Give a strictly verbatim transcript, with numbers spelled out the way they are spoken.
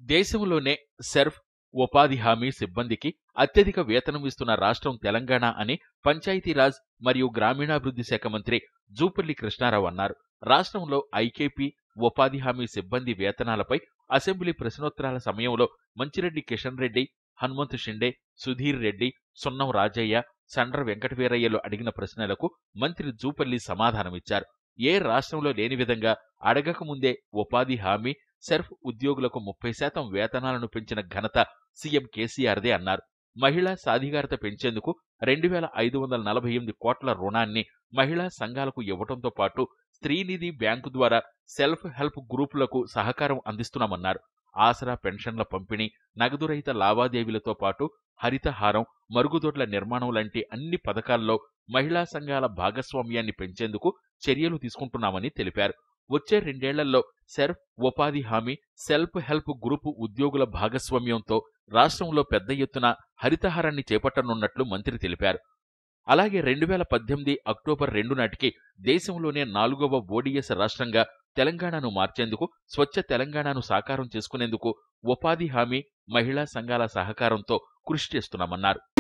దేశంలోనే సెర్ఫ్ ఉపాధి హామీ సిబ్బందికి అత్యధిక వేతనం ఇస్తున్న రాష్ట్రం తెలంగాణ అని పంచాయతీరాజ్ మరియు గ్రామీణాభివృద్ధి శాఖ మంత్రి జూపల్లి కృష్ణారావు అన్నారు. రాష్ట్రంలో ఐకేపీ ఉపాధి హామీ సిబ్బంది వేతనాలపై అసెంబ్లీ ప్రశ్నోత్తరాల సమయంలో మంచిరెడ్డి కిషన్ రెడ్డి, హనుమంతు షిండే, సుధీర్ రెడ్డి, సున్నం రాజయ్య, సండ్ర వెంకటవీరయ్యలు అడిగిన ప్రశ్నలకు మంత్రి జూపల్లి సమాధానమిచ్చారు. ఏ రాష్ట్రంలో లేని విధంగా అడగకముందే ఉపాధి హామీ, సెర్ఫ్ ఉద్యోగులకు ముప్పై శాతం వేతనాలను పెంచిన ఘనత సీఎం కేసీఆర్దే అన్నారు. మహిళా సాధికారత పెంచేందుకు రెండు వేల ఐదు వందల నలభై ఎనిమిది కోట్ల రుణాన్ని మహిళా సంఘాలకు ఇవ్వడంతో పాటు స్త్రీనిధి బ్యాంకు ద్వారా సెల్ఫ్ హెల్ప్ గ్రూపులకు సహకారం అందిస్తున్నామన్నారు. ఆసరా పెన్షన్ల పంపిణీ, నగదురహిత లావాదేవీలతో పాటు హరితహారం, మరుగుదొడ్ల నిర్మాణం లాంటి అన్ని పథకాల్లో మహిళా సంఘాల భాగస్వామ్యాన్ని పెంచేందుకు చర్యలు తీసుకుంటున్నామని తెలిపారు. వచ్చే రెండేళ్లలో సెర్ఫ్ ఉపాధి హామీ, సెల్ఫ్ హెల్ప్ గ్రూపు ఉద్యోగుల భాగస్వామ్యంతో రాష్ట్రంలో పెద్ద ఎత్తున హరితహారాన్ని చేపట్టనున్నట్లు మంత్రి తెలిపారు. అలాగే రెండు వేల పద్దెనిమిది అక్టోబర్ రెండు నాటికి దేశంలోనే నాలుగవ ఓడీఎస్ రాష్ట్రంగా తెలంగాణను మార్చేందుకు, స్వచ్ఛ తెలంగాణను సాకారం చేసుకునేందుకు ఉపాధి హామీ, మహిళా సంఘాల సహకారంతో కృషి చేస్తున్నామన్నారు.